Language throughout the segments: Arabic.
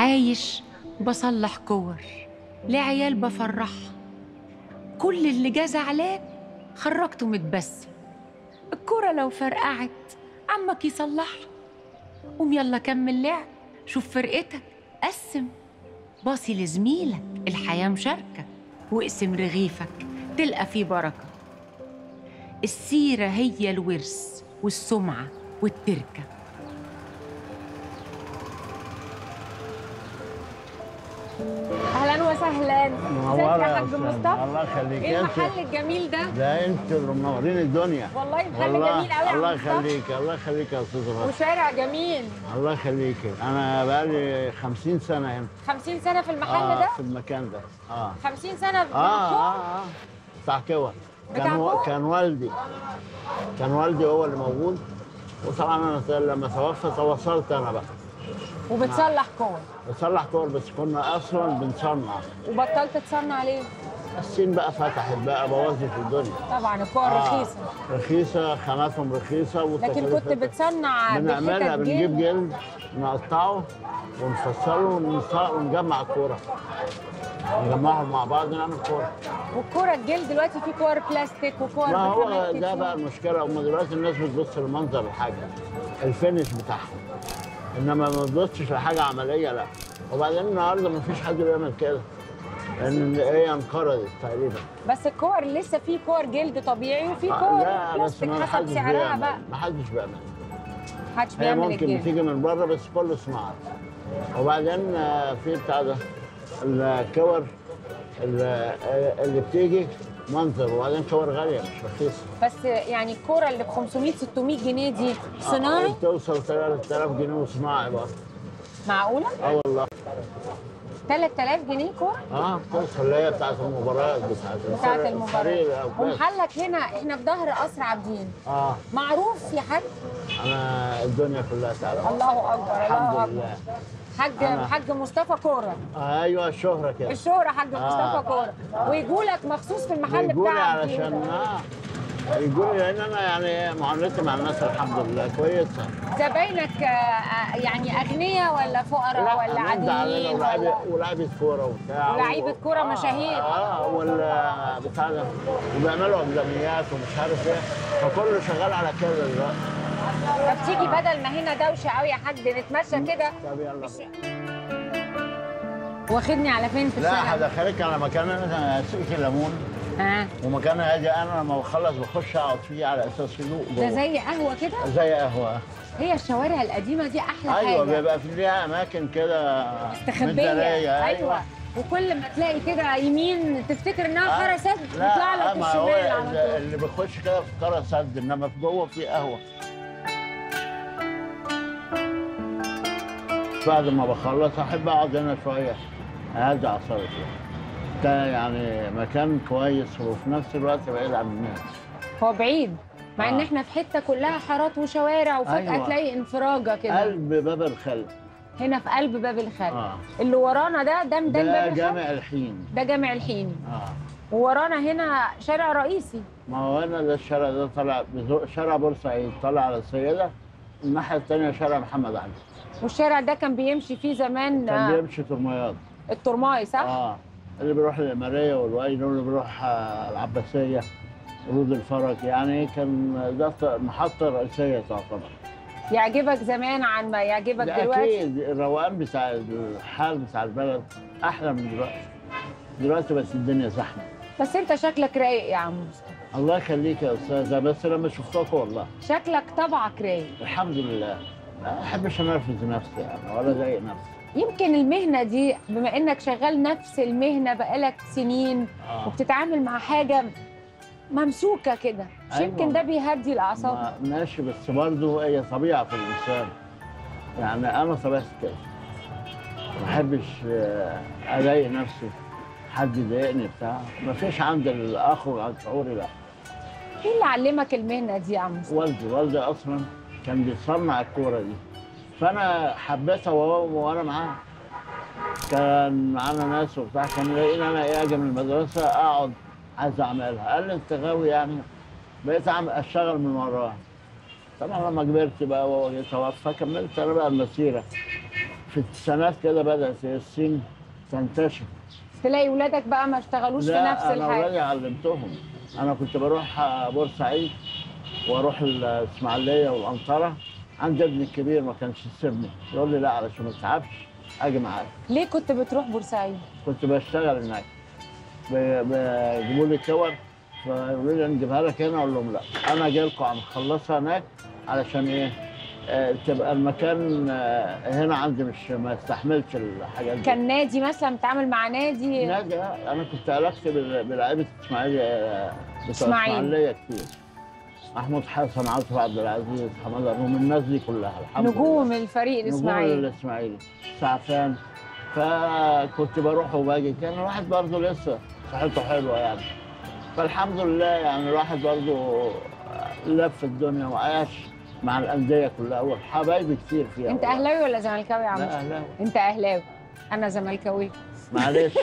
عايش بصلح كور لعيال بفرحها، كل اللي جه زعلان خرجته متبسم. الكورة لو فرقعت عمك يصلحها. قوم يلا كمل لعب، شوف فرقتك قسم، باصي لزميلك الحياة مشاركة، واقسم رغيفك تلقى فيه بركة. السيرة هي الورث والسمعة والتركة. اهلا وسهلا. ازيك يا حاج مصطفى؟ الله يخليك. ايه المحل الجميل ده؟ ده انت اللي منورين الدنيا والله محل جميل قوي يا عم الله مصطفى. يخليك الله يخليك يا استاذ راشد. وشارع جميل. الله يخليك. انا بقالي 50 سنه هنا. 50 سنه في المحل ده؟ في المكان ده 50 سنه في بتاع كور. كان والدي هو اللي موجود، وطبعا انا لما توفى تواصلت انا بقى. وبتصلح كور؟ بصلح كور، بس كنا اصلا بنصنع. وبطلت تصنع ليه؟ الصين بقى فتحت بقى بوظت الدنيا. طبعا الكور رخيصه. رخيصه، خاماتهم رخيصه. لكن كنت بتصنع بنعملها، بنجيب جلد نقطعه ونفصله ونجمع الكوره، نجمعهم مع بعض نعمل كوره. والكوره الجلد دلوقتي في كور بلاستيك وكور ما هو ده بقى المشكله. هم دلوقتي الناس بتبص لمنظر الحاجه، الفينش بتاعها، انما ما بتبصش لحاجه عمليه. لا. وبعدين النهارده ما فيش حد بيعمل كده، لان هي انقرضت تقريبا. بس الكور لسه في كور جلد طبيعي وفي كور بلاستيك حسب سعرها بقى. ما حدش بيعمل. محدش بيعمل الجلد. ممكن بتيجي من بره بس كله صناعه. وبعدين في بتاع ده الكور اللي بتيجي منظر، وبعدين كور غاليه مش رخيصه. بس يعني الكوره اللي ب 500 600 جنيه دي صناعي؟ توصل 3000 جنيه وصناعي برضه. معقوله؟ والله. 3000 جنيه كوره؟ توصل اللي هي بتاعت المباريات بتاعت المباريات. ومحلك هنا احنا في ظهر قصر عابدين. معروف يا حاج؟ انا الدنيا كلها تعرف. الله اكبر. الحمد لله. حاج مصطفى كوره. ايوه الشهره كده. الشهره حاج مصطفى كوره. ويجوا لك مخصوص في المحل بتاعك. يجوا لي علشان يقول لي لان انا يعني معاملتي مع الناس الحمد لله كويسه. زباينك يعني اغنياء ولا فقراء ولا عاديين؟ ولاعيبه كوره وبتاع. ولاعيبه كوره مشاهير. ولا بتاع ده، وبيعملوا اقدميات ومش عارف ايه، فكله شغال على كده دلوقتي. طب تيجي بدل ما هنا دوشه قوي يا حاج نتمشى كده؟ طب يلا. واخدني على فين في الشارع؟ لا هدخلك على مكان انا سقي الليمون. ومكان هادي، انا لما بخلص بخش اقعد فيه على اساس هدوء جوه. ده زي قهوه كده؟ زي قهوه. هي الشوارع القديمه دي احلى حاجه. ايوه بيبقى في ليها اماكن كده مستخبيه. ايوه. وكل ما تلاقي كده يمين تفتكر انها قرى سد تطلع لك الشمال على طول. اللي بيخش كده في قرى سد، انما في جوه في قهوه. بعد ما بخلص احب اقعد هنا شويه اهدي اعصابي فيها. ده يعني مكان كويس وفي نفس الوقت بعيد عن الناس. هو بعيد مع ان احنا في حته كلها حارات وشوارع، وفجاه تلاقي انفراجه كده. قلب باب الخل. هنا في قلب باب الخل. اللي ورانا ده ميدان باب الخل. ده جامع الحين. ده جامع الحين. وورانا هنا شارع رئيسي. ما هو هنا ده الشارع ده طالع شارع بورسعيد، طالع على السيده. الناحيه الثانيه شارع محمد علي. والشارع ده كان بيمشي فيه زمان. كان بيمشي ترميات. الترماي صح؟ اللي بيروح الإمارية والوالد، واللي بيروح العباسية، ورود الفرج، يعني كان ده محطة رئيسية تعتبر. يعجبك زمان عن ما يعجبك دلوقتي؟ أكيد. الروقان بتاع الحال بتاع البلد أحلى من دلوقتي. دلوقتي بس الدنيا زحمة. بس أنت شكلك رايق يا عم مصطفى. الله يخليك يا أستاذة، بس لما شفتك والله. شكلك طبعك رايق. الحمد لله. ما أحبش أنرفز نفسي يعني ولا أضايق نفسي. يمكن المهنة دي بما إنك شغال نفس المهنة بقالك سنين وبتتعامل مع حاجة ممسوكة كده، مش يمكن ده بيهدي الأعصاب؟ ماشي، بس برضه هي طبيعة في الإنسان. يعني أنا طبيعتي كده. ما أحبش أضايق نفسي، حد يضايقني بتاع، ما فيش عند الأخرج عن شعوري لا. إيه اللي علمك المهنة دي يا عم مصطفى؟ والدي أصلا كان بيصنع الكورة دي. فانا حبيتها وانا معاه. كان معانا ناس وبتاع، كان يلاقيني انا اجي من المدرسه اقعد عايز اعملها، قال لي انت غاوي يعني. بقيت اشتغل من وراه. طبعا لما كبرت بقى وهو توفى كملت انا بقى المسيره في التسعينات كده بدات الصين تنتشر. تلاقي ولادك بقى ما اشتغلوش في نفس لا انا الحاجه. اولادي علمتهم. انا كنت بروح بورسعيد واروح الاسماعيليه والانطره. عندي ابني الكبير ما كانش يسيبني، يقول لي لا علشان ما تتعبش اجي معاك. ليه كنت بتروح بورسعيد؟ كنت بشتغل هناك، بيجيبوا لي كور فيقولوا لي نجيبها لك هنا، اقول لهم لا انا جاي لكم عم اخلصها هناك علشان ايه؟ تبقى المكان هنا عندي مش ما يستحملش الحاجات دي. كان نادي مثلا بتعامل مع نادي؟ نادي انا كنت علاقتي بلاعيبه الاسماعيليه بتوع إسماعيلية. الاسماعيليه كتير. محمود حسن، عاطف عبد العزيز، حماده الرومي، الناس دي كلها الحمد لله. نجوم الفريق نجوم الاسماعيلي. الاسماعيلي سعفان. فكنت بروح وباجي، كان الواحد برضه لسه صحته حلوه يعني. فالحمد لله يعني الواحد برضه لف الدنيا وعاش مع الانديه كلها وحبايبي كتير فيها. انت والله. اهلاوي ولا زملكاوي يا عم؟ لا اهلاوي. انت اهلاوي، انا زملكاوي. معلش.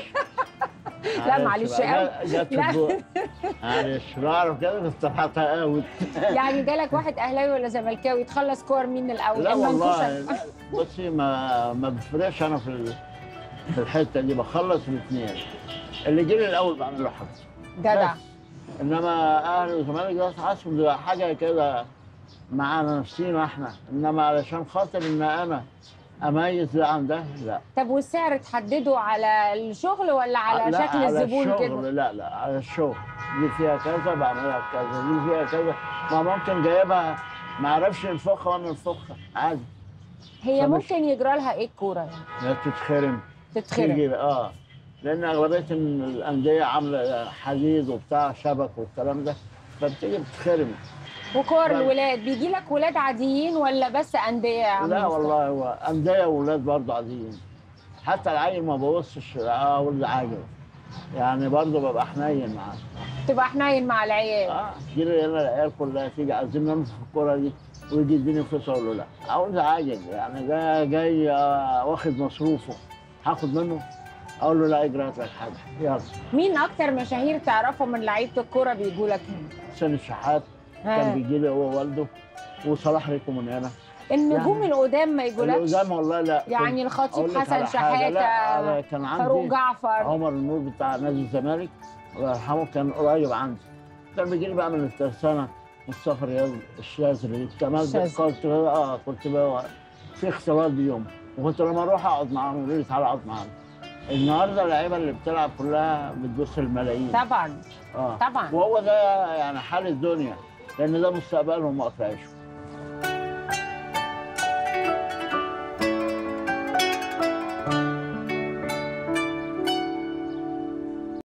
لا معلش بقى، قوي. جت في لا. الجوع. معلش بعرف كده كنت حاطها قوي. يعني جالك واحد اهلاوي ولا زملكاوي تخلص كور مين الاول؟ لا والله المنكوشة. بصي ما بفرقش انا في الحته دي، بخلص الاثنين. اللي جه لي الاول بعمل له حاجه. جدع. بس. انما اهلي وزمالك ده حاسس ده حاجه كده معانا نفسينا احنا، انما علشان خاطر ان انا اميز ده عن ده لا. طب والسعر تحدده على الشغل ولا على لا، شكل على الزبون الشغل. كده؟ لا على الشغل. دي فيها كذا بعملها كذا، دي فيها كذا. ما ممكن جايبها ما اعرفش انفخها وانا انفخها عادي. هي فمش- ممكن يجرى لها ايه الكوره يعني؟ لا تتخرم. تتخرب. تيجي لان اغلبيه الانديه عامله حديد وبتاع شبك والكلام ده، فبتيجي بتتخرم. وكور لا. الولاد بيجي لك ولاد عاديين ولا بس انديه يا عم لا مصطفى؟ والله هو انديه واولاد برضه عاديين. حتى العيل ما ببصش ولد عاجل يعني، برضه ببقى حنين معاه. تبقى حنين مع العيال. تجيلي هنا العيال كلها تيجي عايزين ننفخ الكوره دي ويجي يديني فلوس اقول له لا، عاوز عاجل يعني، ده جاي واخد مصروفه هاخد منه، اقول له لا اجري هات لك حاجه يلا. مين اكتر مشاهير تعرفهم من لعيبه الكوره بيجوا لك هنا؟ حسين الشحات كان بيجي لي هو ووالده، وصلاح ريكو من هنا. النجوم يعني القدام ما يجولكش؟ القدام والله لا. يعني الخطيب أقول لك حسن على حاجة، شحاته، لا كان عندي فاروق جعفر. عمر النور بتاع نادي الزمالك الله يرحمه كان قريب عندي، كان بيجي لي بقى من الترسانه. مصطفى رياض الشاذلي كمان كنت بقى في اختلاط بيوم، وكنت لما اروح اقعد معاهم يقولوا لي تعالى اقعد معانا. النهارده اللعيبه اللي بتلعب كلها بتبص الملايين. طبعا. طبعا. وهو ده يعني حال الدنيا، لان ده مستقبلهم وقت عيشهم.